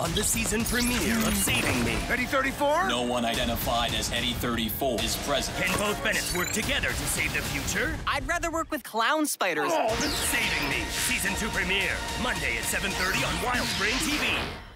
on the season premiere of Saving Me. Eddie 34? No one identified as Eddie 34 is present. Can both Bennetts work together to save the future? I'd rather work with clown spiders. Saving Me, season 2 premiere, Monday at 7:30 on WildBrainTV.